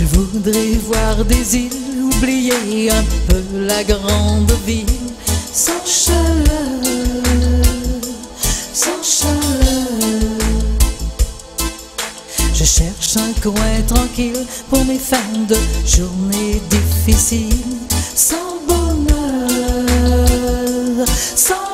Je voudrais voir des îles, oublier un peu la grande ville, sans chaleur, sans chaleur. Je cherche un coin tranquille pour mes fins de journée difficiles, sans bonheur, sans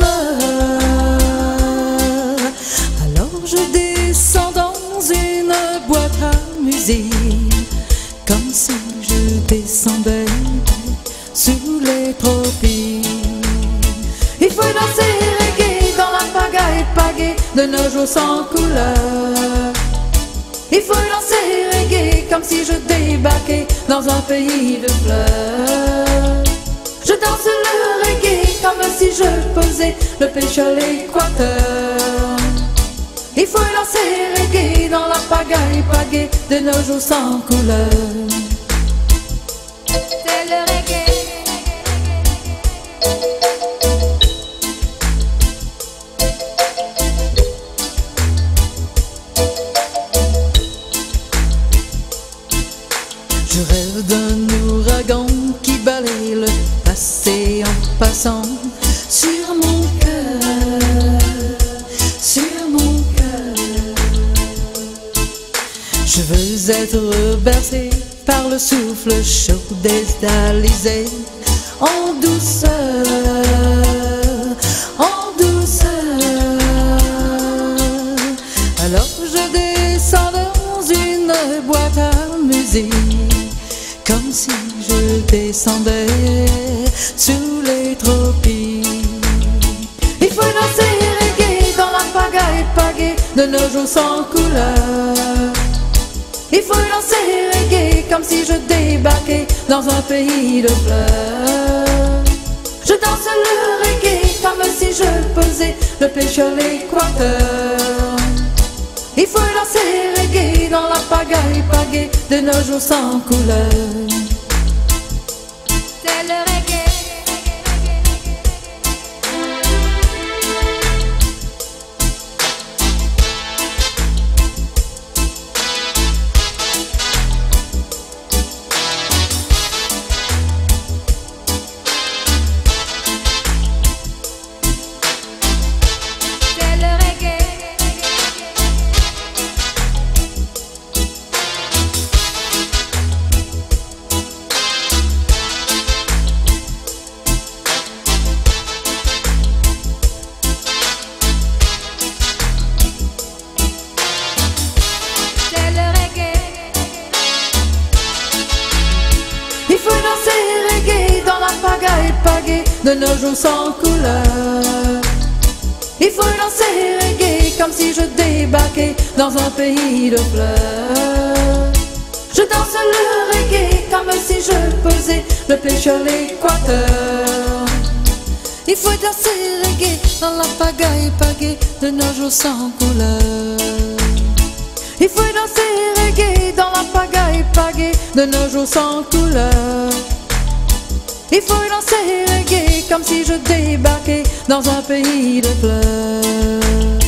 bonheur. Alors je descends dans une boîte à musique, comme si je descendais sous les tropiques. Il faut danser reggae dans la pagaille pagaie de nos jours sans couleur. Il faut danser reggae comme si je débarquais dans un pays de fleurs. Je danse le reggae comme si je posais le péché à l'équateur. Il faut danser reggae dans la pagaille pagaie de nos jours sans couleur. C'est le reggae. Je rêve d'un ouragan qui balaye le passé en passant sur mon cœur, sur mon cœur. Je veux être bercé par le souffle chaud des alizés, en douceur, en douceur. Alors je descends dans une boîte à musique, comme si je descendais sous les tropiques. Il faut danser reggae dans la pagaille pagaie de nos jours sans couleur. Il faut danser reggae comme si je débarquais dans un pays de fleurs. Je danse le reggae comme si je posais le péché à l'équateur. Il faut danser reggae dans la pagaille pagaie de nos jours sans couleur. C'est le reggae. Il faut danser reggae dans la pagaille pagaie de nos jours sans couleur. Il faut danser reggae comme si je débarquais dans un pays de fleurs. Je danse le reggae comme si je posais le péché à l'équateur. Il faut danser reggae dans la pagaille pagaie de nos jours sans couleur. Il faut danser reggae dans la pagaille pagaie de nos jours sans couleur. Il faut danser reggae comme si je débarquais dans un pays de fleurs.